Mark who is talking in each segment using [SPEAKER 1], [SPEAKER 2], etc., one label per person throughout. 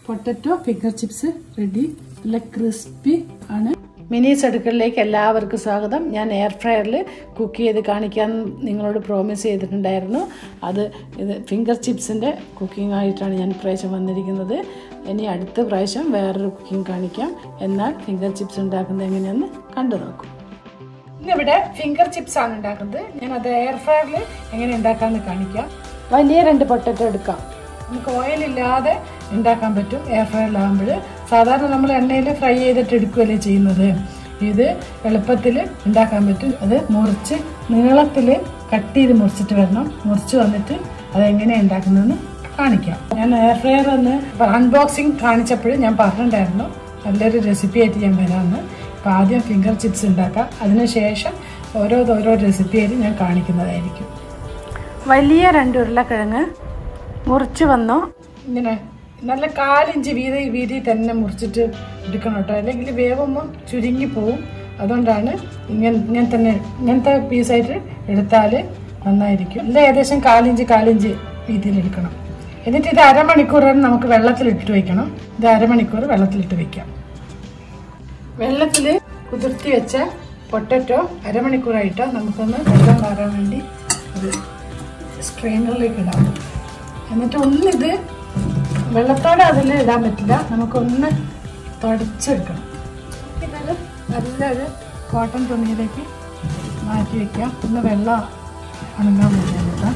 [SPEAKER 1] Potato finger chips ready. നല്ല crispy ആണ്. മിനീസ് അടുക്കളയിലേക്ക് എല്ലാവർക്കും സ്വാഗതം. ഞാൻ എയർ ഫ്രയറിൽ കുക്ക് ചെയ്ത് കാണിക്കാൻ നിങ്ങളോട് പ്രോമിസ് ചെയ്തിട്ടുണ്ടായിരുന്നു. ഇത് ഫിംഗർ ചിപ്സിൻ്റെ കുക്കിംഗ് ആയിട്ടാണ് ഞാൻ പ്രാവശ്യം വന്നിരിക്കുന്നത്. ഇനി അടുത്ത പ്രാവശ്യം വേറൊരു കുക്കിംഗ് കാണിക്കാം. എന്നാൽ ഫിംഗർ ചിപ്സ് ഉണ്ടാക്കുന്നത് എങ്ങനെയാണെന്ന് കണ്ടു നോക്കും. ഇന്നിവിടെ ഫിംഗർ ചിപ്സ് ആണ് ഉണ്ടാക്കുന്നത്. ഞാൻ അത് എയർ ഫ്രയറിൽ എങ്ങനെ ഉണ്ടാക്കാമെന്ന് കാണിക്കാം. വലിയ 2 പൊട്ടറ്റോ എടുക്കാം. നമുക്ക് ഓയിലില്ലാതെ ഉണ്ടാക്കാൻ പറ്റും എയർ ഫ്രയറിലാകുമ്പോൾ. സാധാരണ നമ്മൾ എണ്ണയിൽ ഫ്രൈ ചെയ്തിട്ട് എടുക്കുകയല്ലേ ചെയ്യുന്നത്. ഇത് എളുപ്പത്തിൽ ഉണ്ടാക്കാൻ പറ്റും. അത് മുറിച്ച് നീളത്തിൽ കട്ട് ചെയ്ത് മുറിച്ചിട്ട് വരണം. മുറിച്ച് വന്നിട്ട് അതെങ്ങനെയാണ് ഉണ്ടാക്കുന്നതെന്ന് കാണിക്കാം. ഞാൻ എയർ ഫ്രയർ ഒന്ന് അൺബോക്സിങ് കാണിച്ചപ്പോൾ ഞാൻ പറഞ്ഞിട്ടുണ്ടായിരുന്നു നല്ലൊരു റെസിപ്പി ആയിട്ട് ഞാൻ വരാമെന്ന്. അപ്പോൾ ആദ്യം ഫിംഗർ ചിപ്സ് ഉണ്ടാക്കാം. അതിനുശേഷം ഓരോ റെസിപ്പി ആയിട്ട് ഞാൻ കാണിക്കുന്നതായിരിക്കും. വലിയ 2 ഉരുളക്കിഴങ്ങ് മുറിച്ച് വന്നോ. ഇങ്ങനെ നല്ല 1/4 ഇഞ്ച് വീതി തന്നെ മുറിച്ചിട്ട് എടുക്കണം കേട്ടോ. അല്ലെങ്കിൽ വേവുമ്പോൾ ചുരുങ്ങി പോവും. അതുകൊണ്ടാണ് ഇങ്ങനത്തെ പീസായിട്ട് എടുത്താൽ നന്നായിരിക്കും. എല്ലാം ഏകദേശം 1/4 ഇഞ്ച് വീതിയിൽ എടുക്കണം. എന്നിട്ട് ഇത് അരമണിക്കൂർ നമുക്ക് വെള്ളത്തിലിട്ട് വയ്ക്കണം. ഇത് അരമണിക്കൂർ വെള്ളത്തിലിട്ട് വയ്ക്കാം. വെള്ളത്തിൽ കുതിർത്തി വെച്ച പൊട്ടറ്റോ അരമണിക്കൂറായിട്ട് നമുക്കൊന്ന് വെള്ളം മാറാൻ വേണ്ടി ഒരു സ്ട്രെയിനറിലേക്ക് ഇടാം. എന്നിട്ട് ഒന്നിത് വെള്ളത്തോടെ അതിൽ ഇടാൻ പറ്റില്ല. നമുക്കൊന്ന് തുടച്ചെടുക്കണം. ഇതൊരു നല്ലൊരു കോട്ടൺ തുണിയിലേക്ക് മാറ്റി വയ്ക്കാം. ഒന്ന് വെള്ളം ഉണങ്ങാൻ വേണ്ടിയാണ്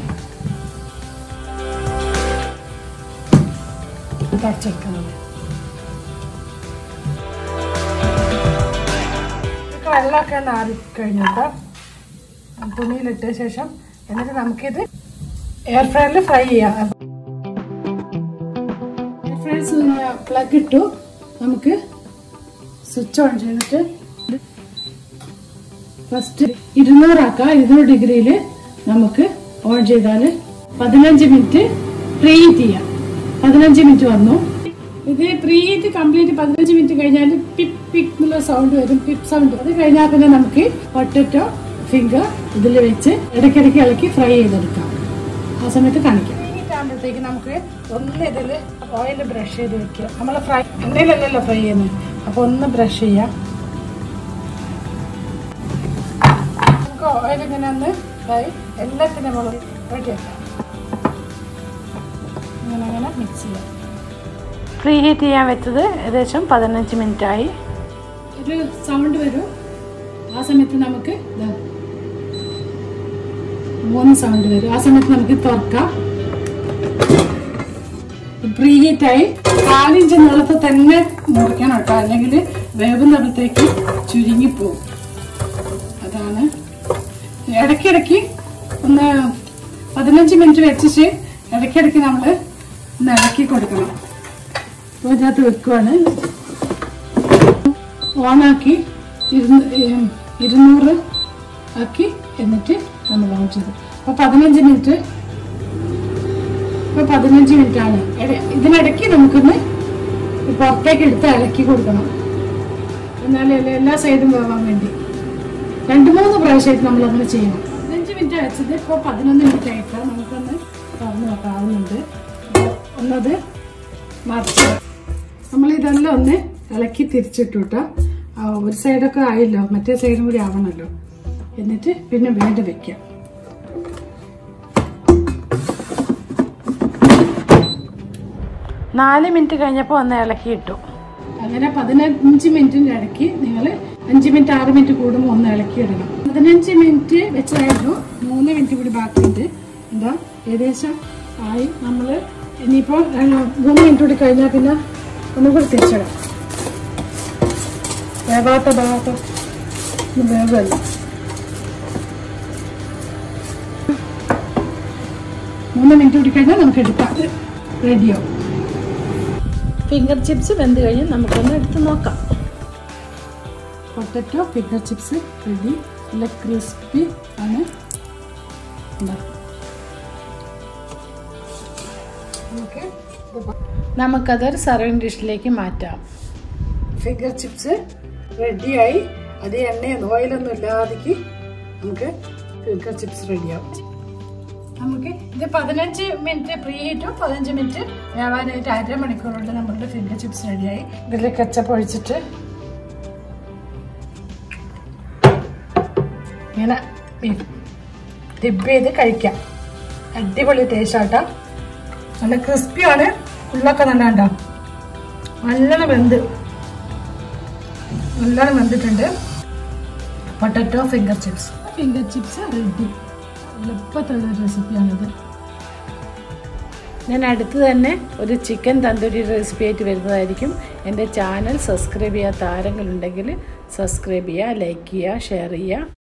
[SPEAKER 1] തുടച്ചെടുക്കുന്നത്. വെള്ളമൊക്കെ ഒന്ന് ആറിക്കഴിഞ്ഞിട്ട് തുണിയിലിട്ട ശേഷം എന്നിട്ട് നമുക്കിത് എയർ ഫ്രയറിൽ ഫ്രൈ ചെയ്യാം. എയർ ഫ്രയർ പ്ലഗ് ഇട്ടു. നമുക്ക് സ്വിച്ച് ഓൺ ചെയ്തിട്ട് ഫസ്റ്റ് 200 ആക്കാം. 200 ഡിഗ്രിയിൽ നമുക്ക് ഓൺ ചെയ്താൽ 15 മിനിറ്റ് പ്രീ ഹീറ്റ് ചെയ്യാം. 15 മിനിറ്റ് വന്നു. ഇത് പ്രീ ഹീറ്റ് കംപ്ലീറ്റ് 15 മിനിറ്റ് കഴിഞ്ഞാൽ പിപ്പ് പിപ്പ് എന്നുള്ള സൗണ്ട് വരും. Beep sound. അത് കഴിഞ്ഞാൽ പിന്നെ നമുക്ക് പൊട്ടറ്റോ ഫിംഗർ ഇതിൽ വെച്ച് ഇടയ്ക്കിടയ്ക്ക് ഇളക്കി ഫ്രൈ ചെയ്തെടുക്കാം. ആ സമയത്ത് കാണിക്കാം. ആകുമ്പോഴത്തേക്ക് നമുക്ക് ഒന്ന് ഇതിൽ ഓയിൽ ബ്രഷ് ചെയ്ത് വെക്കുക. നമ്മൾ എണ്ണയിലല്ലല്ലോ ഫ്രൈ ചെയ്യുന്നത്. അപ്പോൾ ഒന്ന് ബ്രഷ് ചെയ്യാം. നമുക്ക് ഓയിൽ ഇങ്ങനെ ഒന്ന് ഫ്രൈ എല്ലാത്തിനും നമ്മൾ റെഡിയാക്കാം. അങ്ങനെ മിക്സ് ചെയ്യാം. പ്രീ ഹീറ്റ് ചെയ്യാൻ വെച്ചത് ഏകദേശം 15 മിനിറ്റ് ആയി. ഒരു സൗണ്ട് വരും. ആ സമയത്ത് നമുക്ക് 3 സൗണ്ട് വരും. ആ സമയത്ത് നമുക്ക് തുറക്കാം. പ്രീ ഹീറ്റായി 4 ഇഞ്ച് നീളത്തിൽ തന്നെ മുറിക്കണം കേട്ടോ. അല്ലെങ്കിൽ വേവുന്നിടത്തേക്ക് ചുരുങ്ങിപ്പോവും. അതാണ് ഇടയ്ക്കിടയ്ക്ക് ഒന്ന് 15 മിനിറ്റ് വെച്ചിട്ട് ഇടയ്ക്കിടയ്ക്ക് നമ്മൾ ഒന്ന് ഇളക്കി കൊടുക്കണം. അപ്പോൾ ഇതിനകത്ത് വെക്കുവാണ്. ഓണാക്കി 200 ആക്കി എന്നിട്ട് നമ്മൾ ഓൺ ചെയ്തു. അപ്പോൾ 15 മിനിറ്റ്. ഇപ്പോൾ 15 മിനിറ്റ് ആണ്. ഇതിനിടയ്ക്ക് നമുക്കൊന്ന് പുറത്തേക്ക് എടുത്ത് ഇളക്കി കൊടുക്കണം. എന്നാലും എല്ലാ സൈഡും വേവാൻ വേണ്ടി 2-3 പ്രാവശ്യമായിട്ട് നമ്മളങ്ങനെ ചെയ്യണം. 15 മിനിറ്റ് വെച്ചത് ഇപ്പോൾ 11 മിനിറ്റ് ആയിട്ട് നമുക്കൊന്ന് തുറന്ന് നോക്കാവുന്നുണ്ട്. ഒന്നത് മറിച്ച് നമ്മളിതെല്ലാം ഒന്ന് ഇളക്കി തിരിച്ചിട്ടു കേട്ടോ. ഒരു സൈഡൊക്കെ ആയില്ലോ, മറ്റേ സൈഡും കൂടി ആവണമല്ലോ. എന്നിട്ട് പിന്നെ വീണ്ടും വെക്കാം. നാല് മിനിറ്റ് കഴിഞ്ഞപ്പോൾ ഒന്ന് ഇളക്കി ഇട്ടു. അങ്ങനെ 15 മിനിറ്റിൻ്റെ ഇടയ്ക്ക് നിങ്ങൾ 5 മിനിറ്റ് 6 മിനിറ്റ് കൂടുമ്പോൾ ഒന്ന് ഇളക്കി ഇടണം. 15 മിനിറ്റ് വെച്ചായിരുന്നു. 3 മിനിറ്റ് കൂടി ബാക്കിയുണ്ട്. എന്താ ഏകദേശം ആയി. നമ്മൾ ഇനിയിപ്പോൾ 3 മിനിറ്റ് കൂടി കഴിഞ്ഞാൽ പിന്നെ ഒന്നും കൂടി തിരിച്ചിടാം. വേവാത്ത വേവല്ല. 3 മിനിറ്റ് കൂടി കഴിഞ്ഞാൽ നമുക്ക് എടുക്കാം. റെഡിയാവും. ഫിംഗർ ചിപ്സ് വെന്ത് കഴിഞ്ഞ് നമുക്കൊന്ന് എടുത്ത് നോക്കാം. Potato finger chips ready. നല്ല ക്രിസ്പി ആണ്. നമുക്കതൊരു സർവിങ് ഡിഷിലേക്ക് മാറ്റാം. ഫിംഗർ ചിപ്സ് റെഡിയായി. അത് എണ്ണയൊന്നും ഓയിലൊന്നും ഇല്ലാതെ നമുക്ക് ഫിംഗർ ചിപ്സ് റെഡിയാവും. നമുക്ക് ഇത് 15 മിനിറ്റ് പ്രീ ഹീറ്റും 15 മിനിറ്റ് വേവാനായിട്ട് 1/2 മണിക്കൂർ കൊണ്ട് നമ്മളുടെ ഫിംഗർ ചിപ്സ് റെഡിയായി. ഇതിൽ കെച്ചപ്പ് ഒഴിച്ചിട്ട് ഇങ്ങനെ ഡിപ്പ് ചെയ്ത് കഴിക്കാം. അടിപൊളി ടേസ്റ്റ് ആട്ടോ. നല്ല ക്രിസ്പിയാണ്. ഉള്ളൊക്കെ നല്ല ഉണ്ടോ, നല്ലോണം വെന്തിട്ടുണ്ട്. Potato finger chips ready. എളുപ്പത്തിലുള്ള റെസിപ്പിയാണിത്. ഞാൻ അടുത്ത് തന്നെ ഒരു ചിക്കൻ തന്തൂരി റെസിപ്പി ആയിട്ട് വരുന്നതായിരിക്കും. എൻ്റെ ചാനൽ സബ്സ്ക്രൈബ് ചെയ്യാത്ത ആരെങ്കിലും ഉണ്ടെങ്കിൽ സബ്സ്ക്രൈബ് ചെയ്യുക, ലൈക്ക് ചെയ്യുക, ഷെയർ ചെയ്യുക.